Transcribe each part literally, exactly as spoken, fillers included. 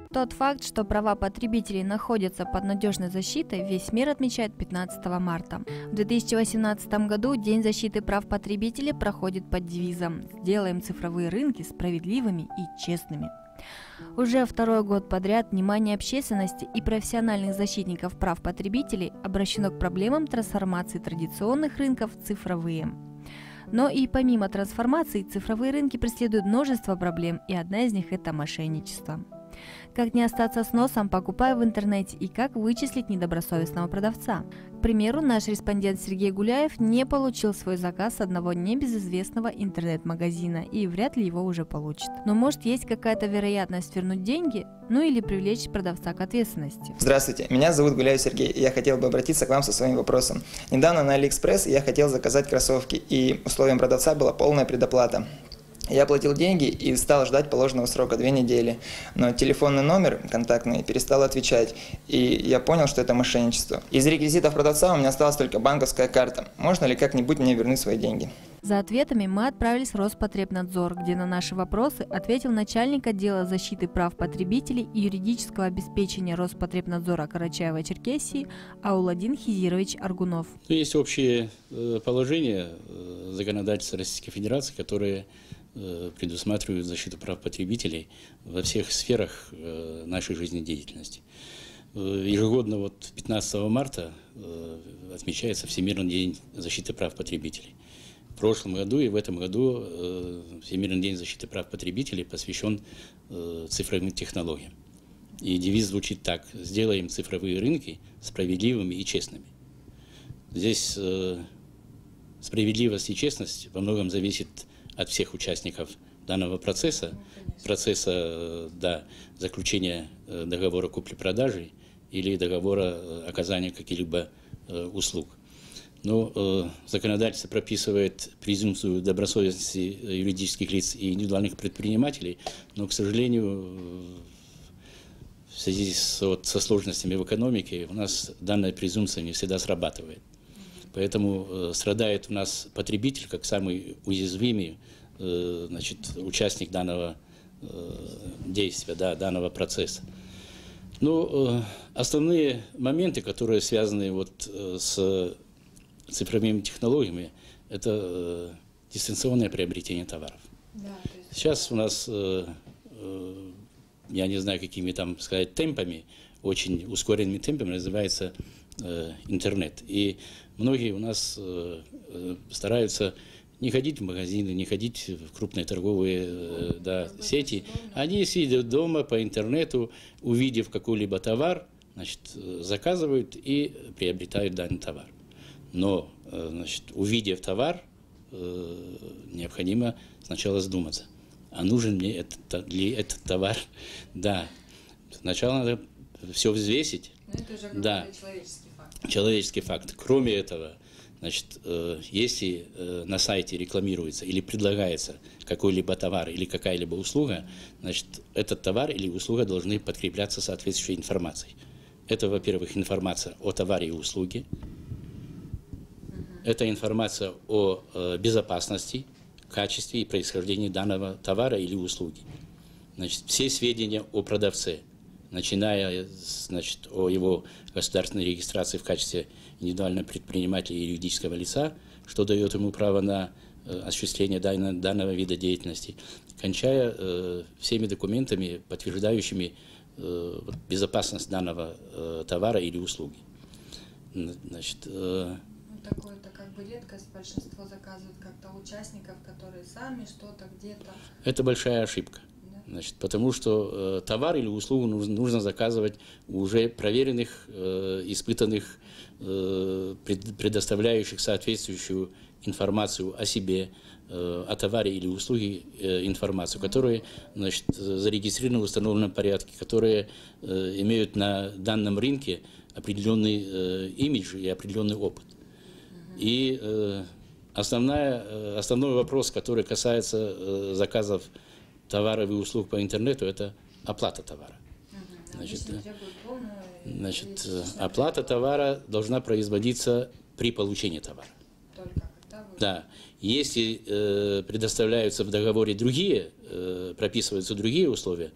Тот факт, что права потребителей находятся под надежной защитой, весь мир отмечает пятнадцатого марта. В две тысячи восемнадцатом году День защиты прав потребителей проходит под девизом «Сделаем цифровые рынки справедливыми и честными». Уже второй год подряд внимание общественности и профессиональных защитников прав потребителей обращено к проблемам трансформации традиционных рынков в цифровые. Но и помимо трансформации, цифровые рынки преследуют множество проблем, и одна из них – это мошенничество. Как не остаться с носом, покупая в интернете, и как вычислить недобросовестного продавца. К примеру, наш респондент Сергей Гуляев не получил свой заказ с одного небезызвестного интернет-магазина и вряд ли его уже получит. Но может есть какая-то вероятность вернуть деньги, ну или привлечь продавца к ответственности. Здравствуйте, меня зовут Гуляев Сергей, и я хотел бы обратиться к вам со своим вопросом. Недавно на Алиэкспресс я хотел заказать кроссовки, и условием продавца была полная предоплата. Я платил деньги и стал ждать положенного срока две недели, но телефонный номер контактный перестал отвечать, и я понял, что это мошенничество. Из реквизитов продавца у меня осталась только банковская карта. Можно ли как-нибудь мне вернуть свои деньги? За ответами мы отправились в Роспотребнадзор, где на наши вопросы ответил начальник отдела защиты прав потребителей и юридического обеспечения Роспотребнадзора Карачаево-Черкесии Ауладин Хизирович Аргунов. Есть общие положения законодательства Российской Федерации, которые предусматривают защиту прав потребителей во всех сферах нашей жизнедеятельности. Ежегодно вот пятнадцатого марта отмечается Всемирный день защиты прав потребителей. В прошлом году и в этом году Всемирный день защиты прав потребителей посвящен цифровым технологиям. И девиз звучит так: «Сделаем цифровые рынки справедливыми и честными». Здесь справедливость и честность во многом зависит от всех участников данного процесса, процесса да, заключения договора купли-продажи или договора оказания каких-либо услуг. Но э, законодательство прописывает презумпцию добросовестности юридических лиц и индивидуальных предпринимателей, но, к сожалению, в связи с, вот, со сложностями в экономике у нас данная презумпция не всегда срабатывает. Поэтому э, страдает у нас потребитель как самый уязвимый э, значит, участник данного э, действия, да, данного процесса. Но э, основные моменты, которые связаны вот, э, с цифровыми технологиями, это э, дистанционное приобретение товаров. Да, есть... Сейчас у нас, э, э, я не знаю, какими там сказать темпами, очень ускоренными темпами называется э, интернет. И многие у нас э, э, стараются не ходить в магазины, не ходить в крупные торговые э, да, сети. Они сидят дома по интернету, увидев какой-либо товар, значит, заказывают и приобретают данный товар. Но, значит, увидев товар, э, необходимо сначала задуматься, а нужен мне этот, ли этот товар? Да, сначала надо все взвесить. Но это уже да, человеческий факт. Человеческий факт. Кроме этого, значит, э, если э, на сайте рекламируется или предлагается какой-либо товар или какая-либо услуга, значит, этот товар или услуга должны подкрепляться соответствующей информацией. Это, во-первых, информация о товаре и услуге. Это информация о э, безопасности, качестве и происхождении данного товара или услуги. Значит, все сведения о продавце, начиная значит, о его государственной регистрации в качестве индивидуального предпринимателя и юридического лица, что дает ему право на э, осуществление данного, данного вида деятельности, кончая э, всеми документами, подтверждающими э, безопасность данного э, товара или услуги. Значит, э, Такое-то как бы редкость, большинство заказывают как-то участников, которые сами что-то где-то. Это большая ошибка, да? Значит, потому что э, товар или услугу нужно, нужно заказывать у уже проверенных, э, испытанных, э, пред, предоставляющих соответствующую информацию о себе, э, о товаре или услуге э, информацию, которые, значит, зарегистрированы в установленном порядке, которые э, имеют на данном рынке определенный э, имидж и определенный опыт. И э, основная, э, основной вопрос, который касается э, заказов товаров и услуг по интернету, это оплата товара. Угу. Значит, значит, оплата товара должна производиться при получении товара. Только когда вы... Да. Если э, предоставляются в договоре другие, э, прописываются другие условия,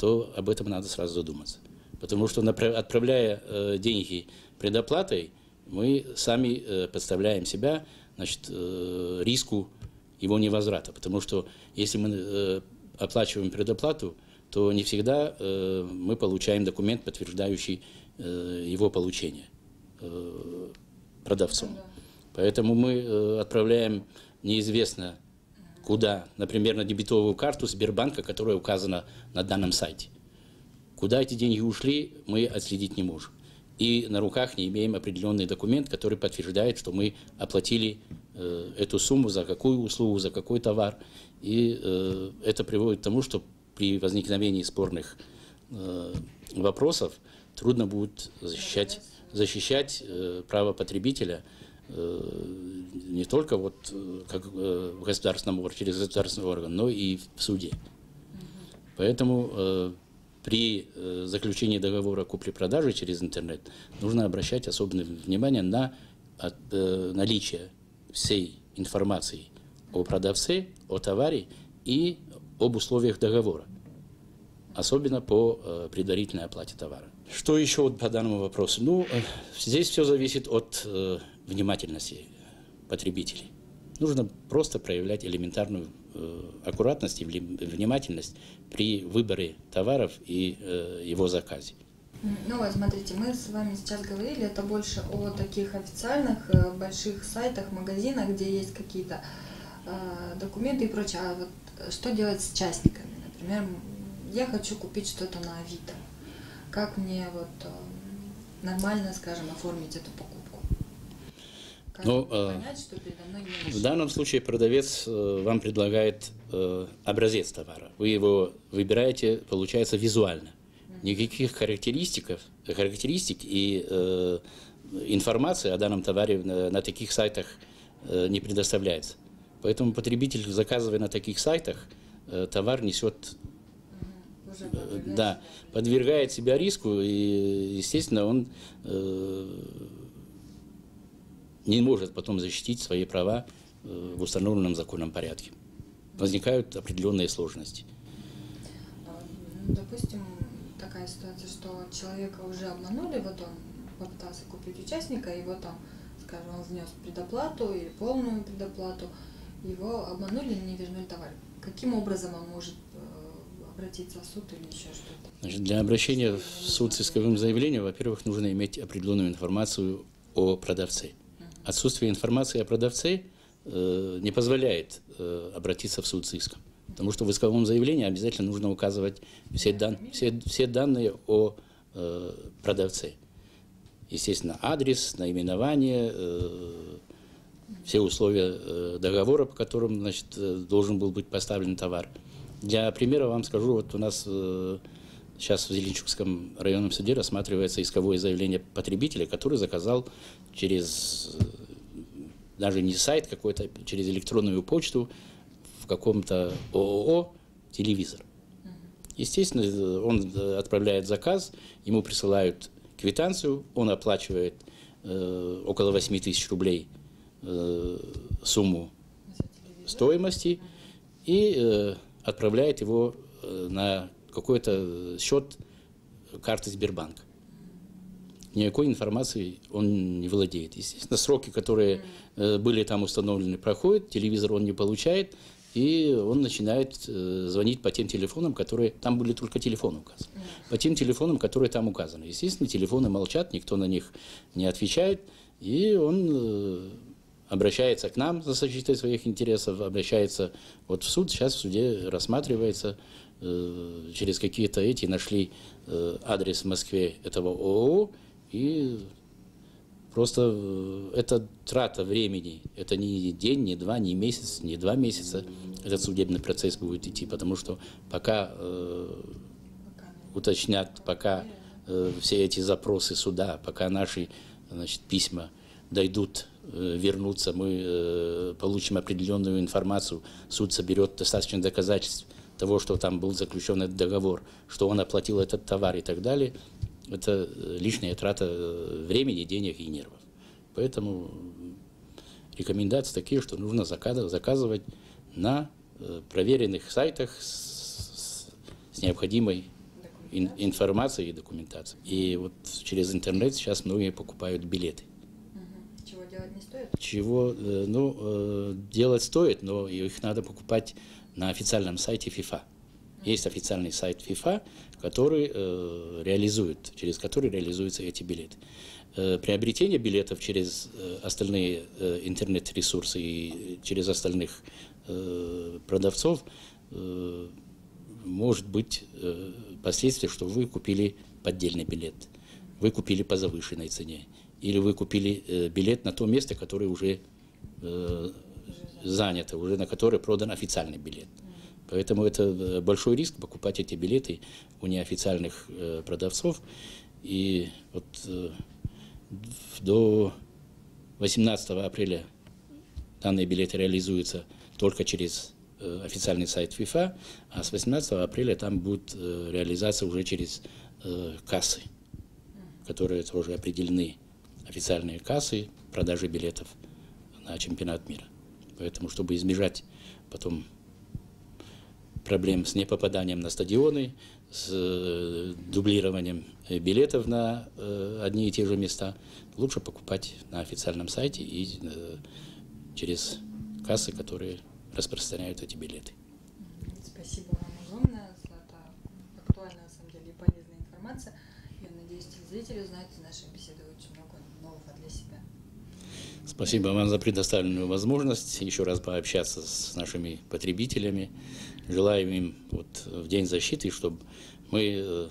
то об этом надо сразу задуматься. Потому что, отправляя э, деньги предоплатой, мы сами э, подставляем себя, значит, э, риску его невозврата. Потому что если мы э, оплачиваем предоплату, то не всегда э, мы получаем документ, подтверждающий э, его получение э, продавцом. Поэтому мы э, отправляем неизвестно куда, например, на дебетовую карту Сбербанка, которая указана на данном сайте. Куда эти деньги ушли, мы отследить не можем. И на руках не имеем определенный документ, который подтверждает, что мы оплатили э, эту сумму за какую услугу, за какой товар. И э, это приводит к тому, что при возникновении спорных э, вопросов трудно будет защищать, защищать э, право потребителя э, не только вот, э, как э, в государственном органе, через государственный орган, но и в суде. Поэтому э, при э, заключении договора купли-продажи через интернет нужно обращать особенное внимание на от, э, наличие всей информации о продавце, о товаре и об условиях договора, особенно по э, предварительной оплате товара. Что еще вот по данному вопросу? Ну, э, здесь все зависит от э, внимательности потребителей. Нужно просто проявлять элементарную э, аккуратность и внимательность при выборе товаров и э, его заказе. Ну вот, смотрите, мы с вами сейчас говорили, это больше о таких официальных э, больших сайтах, магазинах, где есть какие-то э, документы и прочее. А вот что делать с частниками? Например, я хочу купить что-то на Авито. Как мне вот э, нормально, скажем, оформить эту покупку? Как Ну, понять, что передо мной не в данном случае продавец э, вам предлагает э, образец товара. Вы его выбираете, получается, визуально. Никаких характеристик, характеристик и э, информации о данном товаре на, на таких сайтах э, не предоставляется. Поэтому потребитель, заказывая на таких сайтах, э, товар несет, э, да, подвергает себя риску, и, естественно, он э, не может потом защитить свои права э, в установленном законном порядке. Возникают определенные сложности. Допустим, такая ситуация, что человека уже обманули, вот он попытался купить участника, его там, скажем, он внес предоплату или полную предоплату, его обманули, не вернули товар. Каким образом он может э, обратиться в суд или еще что-то? Значит, для обращения в суд с исковым заявлением, во-первых, нужно иметь определенную информацию о продавце. Отсутствие информации о продавце э, не позволяет э, обратиться в суд с иском. Потому что в исковом заявлении обязательно нужно указывать все, дан, все, все данные о э, продавце. Естественно, адрес, наименование, э, все условия э, договора, по которым, значит, э, должен был быть поставлен товар. Для примера вам скажу, вот у нас э, сейчас в Зеленчукском районном суде рассматривается исковое заявление потребителя, который заказал через э, даже не сайт какой-то, через электронную почту в каком-то ООО телевизор. Естественно, он отправляет заказ, ему присылают квитанцию, он оплачивает э, около восьми тысяч рублей э, сумму стоимости и э, отправляет его э, на какой-то счет карты Сбербанка. Никакой информации он не владеет. Естественно, сроки, которые э, были там установлены, проходят, телевизор он не получает, и он начинает э, звонить по тем телефонам, которые... Там были только телефоны указаны. По тем телефонам, которые там указаны. Естественно, телефоны молчат, никто на них не отвечает, и он э, обращается к нам за защитой своих интересов, обращается вот в суд, сейчас в суде рассматривается, э, через какие-то эти нашли э, адрес в Москве этого ООО, и просто это трата времени. Это не день, не два, не месяц, не два месяца этот судебный процесс будет идти, потому что пока э, уточнят, пока э, все эти запросы суда, пока наши, значит, письма дойдут, э, вернутся, мы э, получим определенную информацию, суд соберет достаточно доказательств того, что там был заключен этот договор, что он оплатил этот товар и так далее. Это лишняя трата времени, денег и нервов. Поэтому рекомендации такие, что нужно заказывать на проверенных сайтах с, с необходимой ин, информации и документации. И вот через интернет сейчас многие покупают билеты. Чего делать не стоит? Чего, ну, делать стоит, но их надо покупать на официальном сайте ФИФА. Есть официальный сайт ФИФА, который э, реализует, через который реализуются эти билеты. Э, приобретение билетов через э, остальные э, интернет-ресурсы и через остальных э, продавцов э, может быть э, последствия, что вы купили поддельный билет, вы купили по завышенной цене, или вы купили э, билет на то место, которое уже э, занято, уже на которое продан официальный билет. Поэтому это большой риск покупать эти билеты у неофициальных э, продавцов. И вот э, до восемнадцатого апреля данные билеты реализуются только через э, официальный сайт ФИФА, а с восемнадцатого апреля там будет э, реализация уже через э, кассы, которые тоже определены, официальные кассы продажи билетов на чемпионат мира. Поэтому, чтобы избежать потом проблем с непопаданием на стадионы, с э, дублированием билетов на э, одни и те же места, лучше покупать на официальном сайте и э, через кассы, которые распространяют эти билеты. Спасибо вам огромное за это актуальная, на самом деле, и полезная информация. Я надеюсь, телезрители узнают из нашей беседы очень много нового для себя. Спасибо вам за предоставленную возможность еще раз пообщаться с нашими потребителями. Желаем им вот в День защиты, чтобы мы э,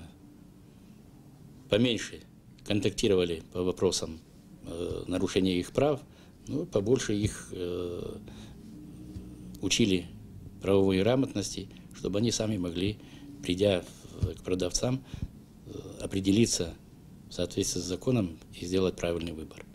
поменьше контактировали по вопросам э, нарушения их прав, но побольше их э, учили правовой грамотности, чтобы они сами могли, придя в, к продавцам, э, определиться в соответствии с законом и сделать правильный выбор.